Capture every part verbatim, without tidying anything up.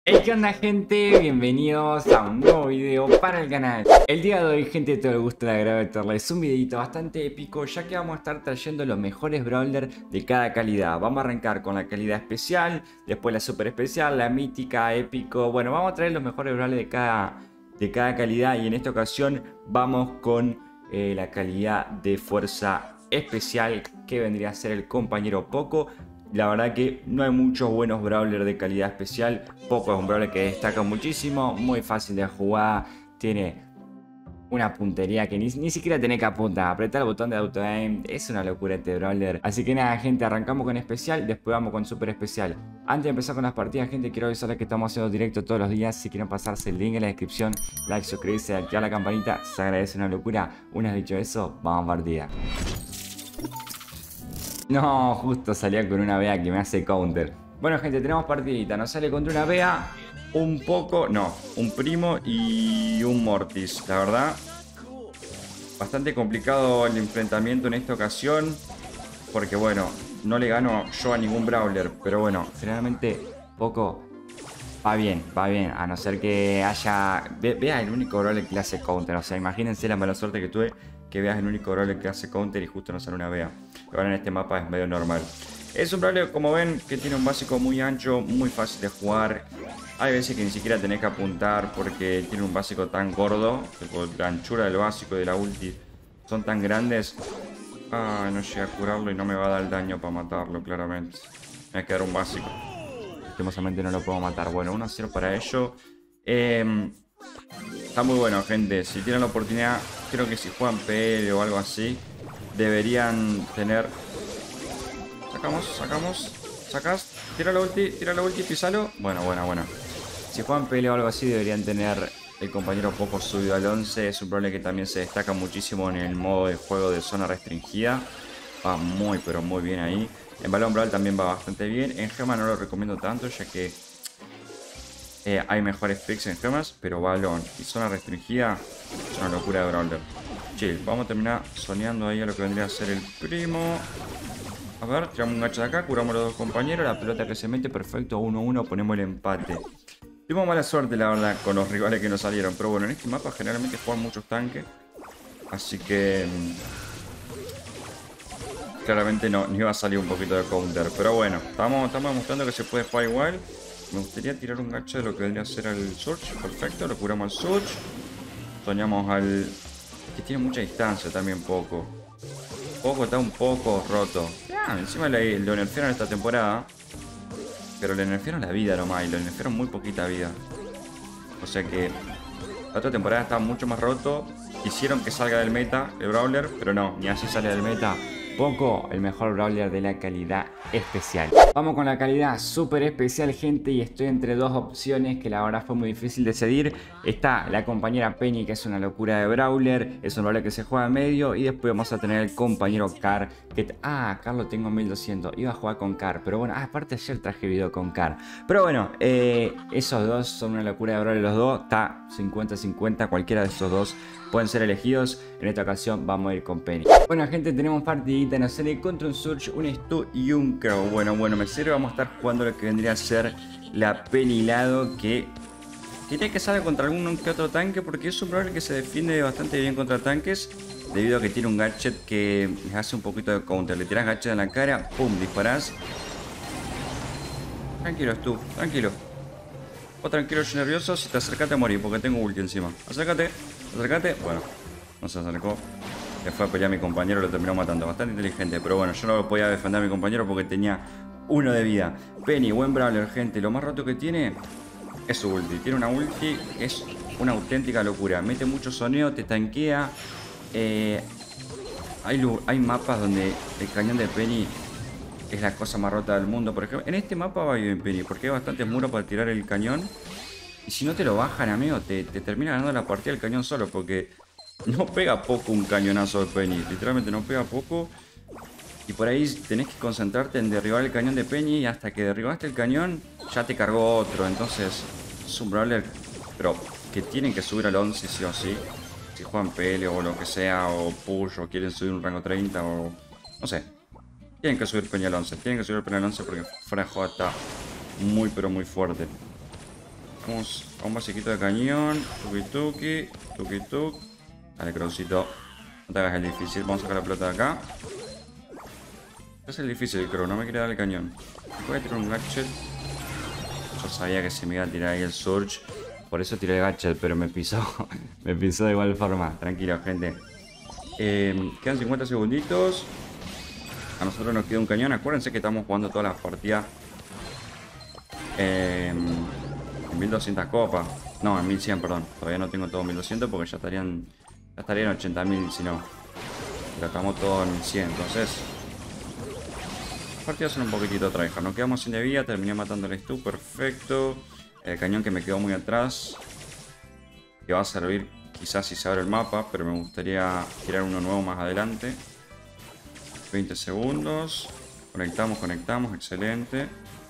Hey, ¿qué onda, gente? Bienvenidos a un nuevo video para el canal. El día de hoy, gente, todo el gusto de agradecerles un videito bastante épico, ya que vamos a estar trayendo los mejores brawlers de cada calidad. Vamos a arrancar con la calidad especial, después la super especial, la mítica, épico. Bueno, vamos a traer los mejores brawlers de cada, de cada calidad, y en esta ocasión vamos con eh, la calidad de fuerza especial, que vendría a ser el compañero Poco. La verdad que no hay muchos buenos brawlers de calidad especial. Poco es un brawler que destaca muchísimo, muy fácil de jugar, tiene una puntería que ni, ni siquiera tenés que apuntar, apretar el botón de auto aim, es una locura este brawler. Así que nada, gente, arrancamos con especial, después vamos con super especial. Antes de empezar con las partidas, gente, quiero avisarles que estamos haciendo directo todos los días. Si quieren pasarse el link en la descripción, like, suscribirse, activar la campanita, se agradece una locura. Una vez dicho eso, vamos a partida. No, justo salía con una Bea que me hace counter. Bueno, gente, tenemos partidita. Nos sale contra una Bea, un Poco, no, un Primo y un Mortis. La verdad, bastante complicado el enfrentamiento en esta ocasión, porque bueno, no le gano yo a ningún brawler. Pero bueno, generalmente Poco va bien, va bien. A no ser que haya... Bea el único brawler que le hace counter. O sea, imagínense la mala suerte que tuve, que Bea es el único brawler que hace counter y justo no sale una Bea. Ahora en este mapa es medio normal. Es un brawler, como ven, que tiene un básico muy ancho, muy fácil de jugar. Hay veces que ni siquiera tenés que apuntar porque tiene un básico tan gordo. Tipo, la anchura del básico y de la ulti son tan grandes. Ah, no llegué a curarlo y no me va a dar el daño para matarlo, claramente. Me va a quedar un básico. Lastimosamente no lo puedo matar. Bueno, uno a cero para ello. Eh, está muy bueno, gente. Si tienen la oportunidad, creo que si juegan P L o algo así, deberían tener... Sacamos, sacamos, sacas, tira la ulti, tira la ulti, pisalo. Bueno, bueno, bueno. Si juegan P L o algo así, deberían tener el compañero Poco subido al once. Es un problema que también se destaca muchísimo en el modo de juego de zona restringida. Va muy, pero muy bien ahí. En Balón Brawl también va bastante bien. En Gema no lo recomiendo tanto, ya que eh, hay mejores picks en Gemas, pero Balón y zona restringida es una locura de brawler. Chill, vamos a terminar soñando ahí a lo que vendría a ser el Primo. A ver, tiramos un gacho de acá, curamos a los dos compañeros, la pelota que se mete, perfecto, uno uno, ponemos el empate. Tuvimos mala suerte, la verdad, con los rivales que nos salieron, pero bueno, en este mapa generalmente juegan muchos tanques, así que claramente no, no iba a salir un poquito de counter, pero bueno, estamos, estamos demostrando que se puede jugar igual. Me gustaría tirar un gacho de lo que vendría a ser al Surge, perfecto, lo curamos al Surge, soñamos al... que tiene mucha distancia también, Poco. Poco está un poco roto. Ah, encima le, lo nerfearon esta temporada. Pero le nerfearon la vida nomás. Y le nerfearon muy poquita vida. O sea que la otra temporada está mucho más roto. Quisieron que salga del meta el brawler, pero no, ni así sale del meta. Poco, el mejor brawler de la calidad especial. Vamos con la calidad super especial, gente, y estoy entre dos opciones que la verdad fue muy difícil de decidir. Está la compañera Penny, que es una locura de brawler, es un brawler que se juega en medio, y después vamos a tener el compañero Car, que... Ah, Car lo tengo en mil doscientos, iba a jugar con Car, pero bueno, ah, aparte ayer traje video con Car. Pero bueno, eh, esos dos son una locura de brawler los dos, está cincuenta cincuenta, cualquiera de esos dos pueden ser elegidos. En esta ocasión vamos a ir con Penny. Bueno, gente, tenemos partidita. Nos sale contra un Surge, un Stu y un Crow. Bueno, bueno, me sirve. Vamos a estar jugando lo que vendría a ser la Penny Lado, que tiene que salir contra algún que otro tanque, porque es un brawler que se defiende bastante bien contra tanques, debido a que tiene un gadget que hace un poquito de counter. Le tiras gadget en la cara, pum, disparás. Tranquilo, Stu, tranquilo. O tranquilo, yo nervioso. Si te acercate a morir, porque tengo ulti encima. Acércate, acércate. Bueno, no se acercó. Le fue a pelear a mi compañero, lo terminó matando. Bastante inteligente, pero bueno, yo no lo podía defender a mi compañero porque tenía uno de vida. Penny, buen brawler, gente. Lo más roto que tiene es su ulti. Tiene una ulti que es una auténtica locura. Mete mucho soneo, te tanquea. Eh, hay, hay mapas donde el cañón de Penny es la cosa más rota del mundo. Por ejemplo, en este mapa va bien Penny, porque hay bastantes muros para tirar el cañón. Y si no te lo bajan, amigo, te, te termina ganando la partida el cañón solo, porque no pega poco un cañonazo de Penny. Literalmente no pega poco. Y por ahí tenés que concentrarte en derribar el cañón de Penny, y hasta que derribaste el cañón, ya te cargó otro. Entonces, es un brawler, pero que tienen que subir al once sí o sí. Si juegan P L o lo que sea, o push, o quieren subir un rango treinta, o no sé. Tienen que subir Penny al once, tienen que subir Penny al once porque fuera de juego está muy pero muy fuerte. Vamos a un basiquito de cañón. Tuki tuki. Tuki tuk. Dale, Crowcito. No te hagas el difícil. Vamos a sacar la pelota de acá. Es el difícil el Crow. No me quiere dar el cañón. Voy a tirar un gadget. Yo sabía que se me iba a tirar ahí el Surge. Por eso tiré el gadget, pero me pisó. Me pisó de igual forma. Tranquilo, gente. Eh, quedan cincuenta segunditos. A nosotros nos queda un cañón. Acuérdense que estamos jugando todas las partidas eh, en mil doscientas copas. No, en mil cien, perdón. Todavía no tengo todo mil doscientos porque ya estarían ya estarían ochenta mil si no. Pero estamos todos en mil cien. Entonces, las partidas son un poquitito tryhard. Nos quedamos sin de vida. Terminé matando al Stu. Perfecto. El cañón que me quedó muy atrás. Que va a servir quizás si se abre el mapa. Pero me gustaría tirar uno nuevo más adelante. veinte segundos. Conectamos, conectamos. Excelente.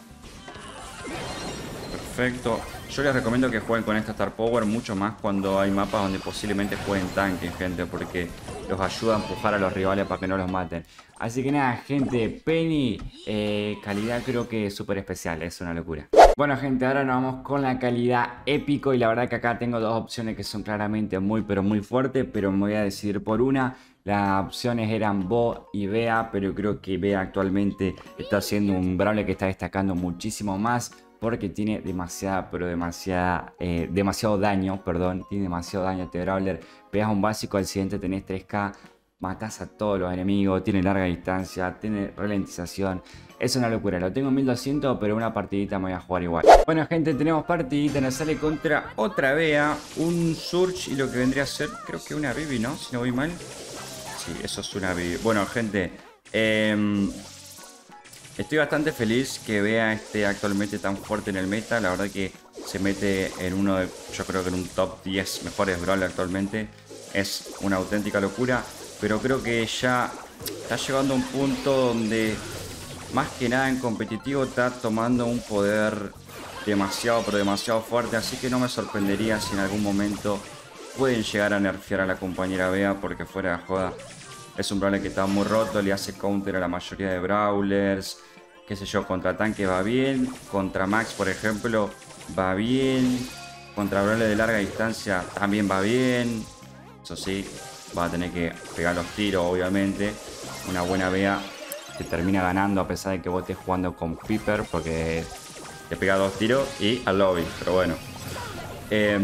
Perfecto. Yo les recomiendo que jueguen con esta Star Power mucho más cuando hay mapas donde posiblemente jueguen tanque, gente, porque los ayuda a empujar a los rivales para que no los maten. Así que nada, gente, Penny, eh, calidad creo que súper especial, es una locura. Bueno, gente, ahora nos vamos con la calidad épico y la verdad que acá tengo dos opciones que son claramente muy, pero muy fuertes, pero me voy a decidir por una. Las opciones eran Bo y Bea, pero creo que Bea actualmente está siendo un Brawler que está destacando muchísimo más. Porque tiene demasiada, pero demasiada, eh, demasiado daño, perdón. Tiene demasiado daño este Brawler. Pegas un básico, al siguiente tenés tres K. Matás a todos los enemigos. Tiene larga distancia, tiene ralentización. Es una locura. Lo tengo en mil doscientos, pero una partidita me voy a jugar igual. Bueno, gente, tenemos partidita. Nos sale contra otra Bea. Un Surge y lo que vendría a ser, creo que una Bibi, ¿no? Si no voy mal. Sí, eso es una Bibi. Bueno, gente. Eh... Estoy bastante feliz que Bea esté actualmente tan fuerte en el meta. La verdad que se mete en uno de, yo creo que en un top diez mejores Brawler actualmente. Es una auténtica locura. Pero creo que ya está llegando a un punto donde más que nada en competitivo está tomando un poder demasiado, pero demasiado fuerte. Así que no me sorprendería si en algún momento pueden llegar a nerfear a la compañera Bea. Porque fuera de joda, es un Brawler que está muy roto, le hace counter a la mayoría de Brawlers. Qué sé yo, contra tanque va bien. Contra Max, por ejemplo, va bien. Contra Brawler de larga distancia también va bien. Eso sí, va a tener que pegar los tiros, obviamente. Una buena Bea te termina ganando a pesar de que vos estés jugando con Piper. Porque te pega dos tiros y al lobby. Pero bueno. Eh,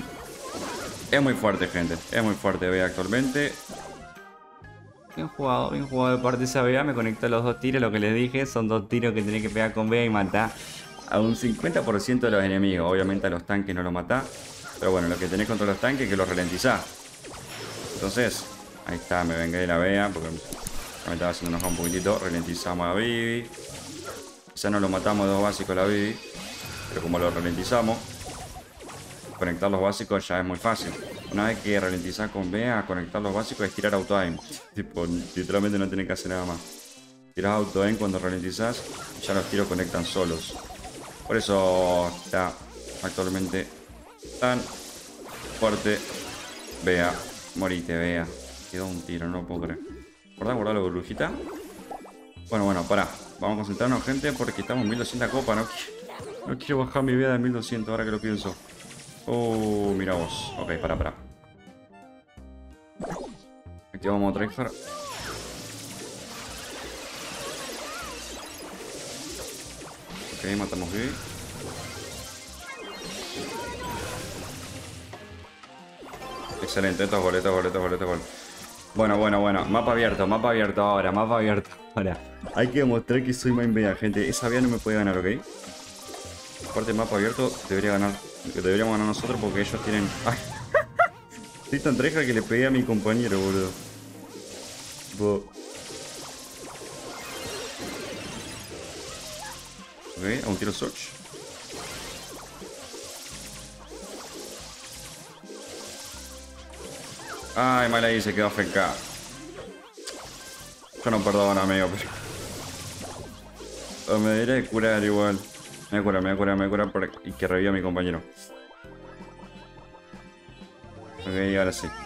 es muy fuerte, gente. Es muy fuerte Bea actualmente. Bien jugado, bien jugado de parte de esa Bea. Me conectó los dos tiros, lo que les dije. Son dos tiros que tenés que pegar con Bea y matar a un cincuenta por ciento de los enemigos. Obviamente a los tanques no los matás. Pero bueno, lo que tenés contra los tanques es que los ralentizás. Entonces, ahí está, me vengué de la Bea porque me estaba haciendo enojar un poquitito. Ralentizamos a Bibi. Quizá no lo matamos de dos básicos a la Bibi. Pero como lo ralentizamos, conectar los básicos ya es muy fácil. Una vez que ralentizás con Bea, conectar los básicos es tirar auto-aim. Tipo, literalmente no tenés que hacer nada más. Tirás auto-aim cuando ralentizás y ya los tiros conectan solos. Por eso está actualmente tan fuerte Bea. Morite, Bea. Quedó un tiro, no lo puedo creer. ¿Guardá, guardá la burbujita? Bueno, bueno, pará. Vamos a concentrarnos, gente, porque estamos en mil doscientos copas. No, no quiero bajar mi Bea de mil doscientos ahora que lo pienso. Oh, mira vos. Ok, para, para. Activamos modo tryhard. Ok, matamos Bibi. Excelente, esto es gol, esto es gol, esto es gol, esto es gol. Bueno, bueno, bueno. Mapa abierto, mapa abierto ahora, mapa abierto ahora. Hay que demostrar que soy main Bea, gente. Esa Bea no me puede ganar, ¿ok? Aparte mapa abierto, debería ganar. Deberíamos ganar nosotros porque ellos tienen... ¡Ay! Estoy tan treja que le pegué a mi compañero, boludo. Tipo... Ok, a un tiro Surge. Ay, mal ahí, se quedó A F K. Yo no perdono, amigo, pero... me debería de curar igual. Me voy a curar, me voy a curar, me voy a curar por... y que reviva a mi compañero. Ok, ahora sí.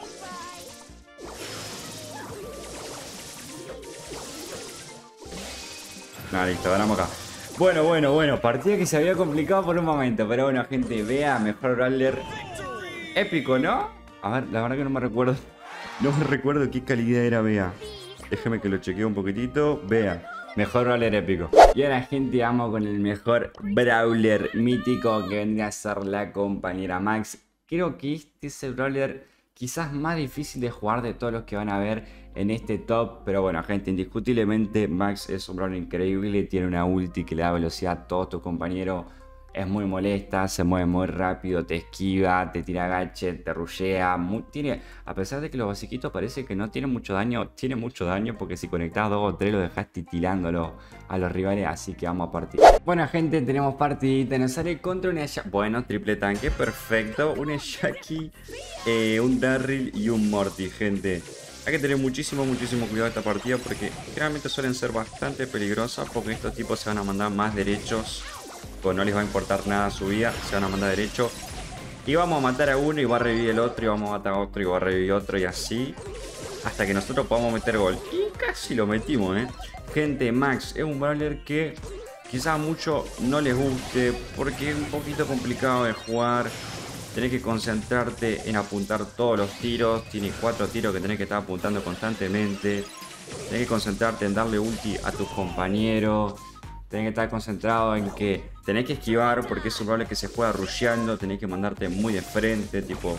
Nada, listo, ganamos acá. Bueno, bueno, bueno. Partida que se había complicado por un momento. Pero bueno, gente, vea, mejor brawler épico, ¿no? A ver, la verdad que no me recuerdo. No me recuerdo qué calidad era Bea. Déjame que lo chequee un poquitito. Bea, mejor brawler épico. Y ahora, gente, vamos con el mejor brawler mítico que vendría a ser la compañera Max. Creo que este es el brawler quizás más difícil de jugar de todos los que van a ver en este top. Pero bueno, gente, indiscutiblemente Max es un brawler increíble. Tiene una ulti que le da velocidad a todos tus compañeros. Es muy molesta, se mueve muy rápido, te esquiva, te tira gadget, te rushea. Muy, tiene, a pesar de que los basiquitos parece que no tienen mucho daño, tiene mucho daño porque si conectas dos o tres lo dejas titilándolo a los rivales. Así que vamos a partir. Bueno, gente, tenemos partidita. Nos sale contra una Jackie. Bueno, triple tanque, perfecto. Una Jackie, eh, un Darryl y un Morty, gente. Hay que tener muchísimo, muchísimo cuidado esta partida porque generalmente suelen ser bastante peligrosas porque estos tipos se van a mandar más derechos. Pues no les va a importar nada su vida, se van a mandar derecho. Y vamos a matar a uno y va a revivir el otro, y vamos a matar a otro y va a revivir otro, y así hasta que nosotros podamos meter gol. Y casi lo metimos, eh. Gente, Max es un brawler que quizás a muchos no les guste porque es un poquito complicado de jugar. Tenés que concentrarte en apuntar todos los tiros. Tiene cuatro tiros que tenés que estar apuntando constantemente. Tenés que concentrarte en darle ulti a tus compañeros. Tenés que estar concentrado en que tenés que esquivar porque es un brawler que se juega rusheando. Tenés que mandarte muy de frente, tipo...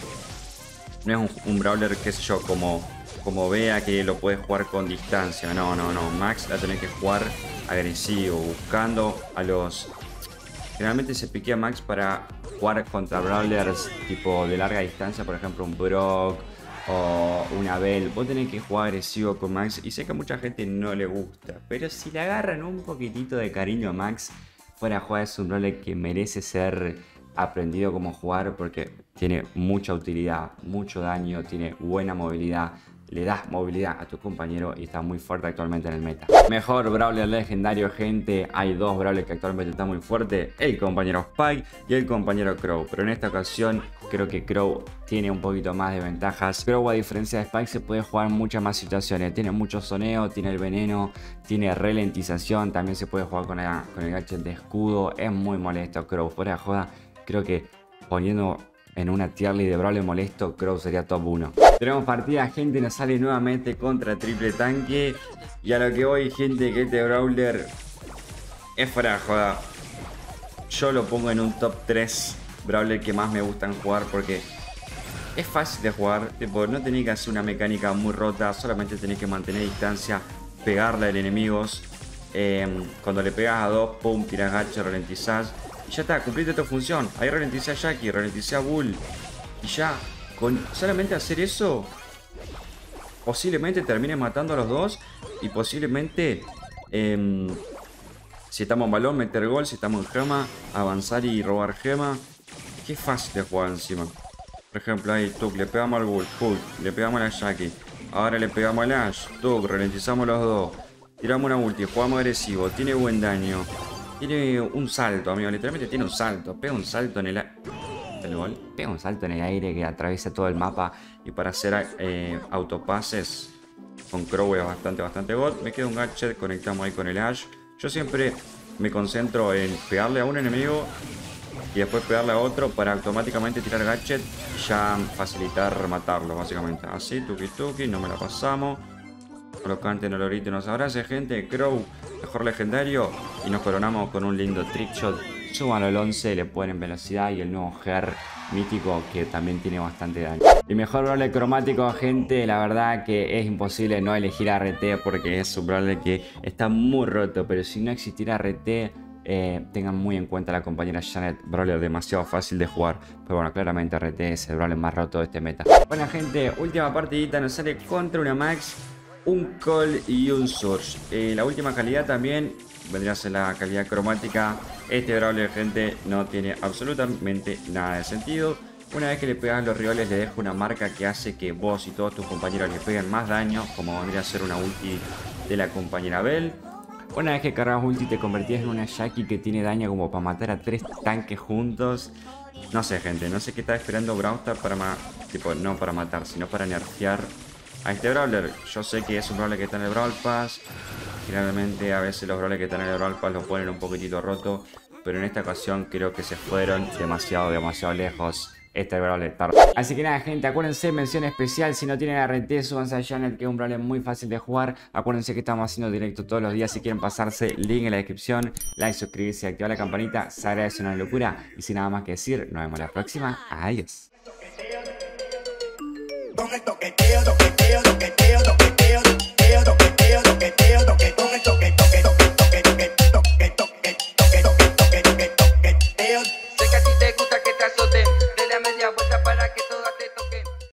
No es un, un brawler, qué sé yo, como, como Bea que lo puedes jugar con distancia. No, no, no. Max la tenés que jugar agresivo, buscando a los... Generalmente se piquea Max para jugar contra brawlers tipo de larga distancia, por ejemplo un Brock o una Bell. Vos tenés que jugar agresivo con Max y sé que a mucha gente no le gusta, pero si le agarran un poquitito de cariño a Max, fuera de jugar es un brawler que merece ser aprendido cómo jugar porque tiene mucha utilidad, mucho daño, tiene buena movilidad. Le das movilidad a tu compañero y está muy fuerte actualmente en el meta. Mejor brawler legendario, gente. Hay dos brawlers que actualmente están muy fuertes. El compañero Spike y el compañero Crow. Pero en esta ocasión creo que Crow tiene un poquito más de ventajas. Crow, a diferencia de Spike, se puede jugar en muchas más situaciones. Tiene mucho soneo, tiene el veneno, tiene ralentización. También se puede jugar con, la, con el gadget de escudo. Es muy molesto Crow. Fuera de joda, creo que poniendo... en una tier list de brawler molesto, Crow sería top uno. Tenemos partida, gente, nos sale nuevamente contra triple tanque. Y a lo que voy, gente, que este brawler es fuera de joda. Yo lo pongo en un top tres brawler que más me gustan jugar porque es fácil de jugar. Tipo, no tenés que hacer una mecánica muy rota, solamente tenés que mantener distancia, pegarle al enemigos. Eh, cuando le pegas a dos, pum, tiras gacho, ralentizás. Y ya está, cumpliste tu función. Ahí ralenticé a Jackie, ralenticé a Bull. Y ya, con solamente hacer eso, posiblemente termine matando a los dos. Y posiblemente, eh, si estamos en balón, meter gol. Si estamos en gema, avanzar y robar gema. Qué fácil de jugar encima. Por ejemplo, ahí, Tuk, le pegamos al Bull, Tuk, le pegamos a la Jackie. Ahora le pegamos al Ash, Tuk, ralentizamos los dos. Tiramos una ulti, jugamos agresivo, tiene buen daño. Tiene un salto, amigo, literalmente tiene un salto. Pega un salto en el aire. ¿El gol? Pega un salto en el aire que atraviesa todo el mapa. Y para hacer eh, autopases con Crow es bastante, bastante god. Me queda un gadget, conectamos ahí con el Ash. Yo siempre me concentro en pegarle a un enemigo y después pegarle a otro para automáticamente tirar gadget y ya facilitar matarlo, básicamente. Así, tuki tuki, no me la pasamos. Colocante en el orito nos abrace, gente. Crow, mejor legendario. Y nos coronamos con un lindo trickshot. Suban al once, le ponen velocidad. Y el nuevo Ger mítico que también tiene bastante daño. Y mejor brawler cromático, gente. La verdad que es imposible no elegir a R T porque es un brawler que está muy roto. Pero si no existiera R T, eh, tengan muy en cuenta la compañera Janet. Brawler demasiado fácil de jugar. Pero bueno, claramente R T es el brawler más roto de este meta. Bueno, gente, última partidita. Nos sale contra una Max, un Cole y un Surge. Eh, la última calidad también vendría a ser la calidad cromática. Este brawler, gente, no tiene absolutamente nada de sentido. Una vez que le pegas a los rivales, le deja una marca que hace que vos y todos tus compañeros le peguen más daño, como vendría a ser una ulti de la compañera Bell. Una vez que cargas ulti, te convertís en una Jackie que tiene daño como para matar a tres tanques juntos. No sé, gente, no sé qué está esperando Brawl Stars para ma tipo, no para matar, sino para nerfear a este brawler. Yo sé que es un brawler que está en el Brawl Pass. Generalmente a veces los brawlers que están en el Brawl Pass lo ponen un poquitito roto, pero en esta ocasión creo que se fueron demasiado, demasiado lejos. Este brawler está... Así que nada, gente, acuérdense, mención especial, si no tienen R T, súbanse al channel, que es un brawler muy fácil de jugar. Acuérdense que estamos haciendo directo todos los días, si quieren pasarse, link en la descripción. Like, suscribirse, activar la campanita, se agradece una locura. Y sin nada más que decir, nos vemos la próxima. Adiós.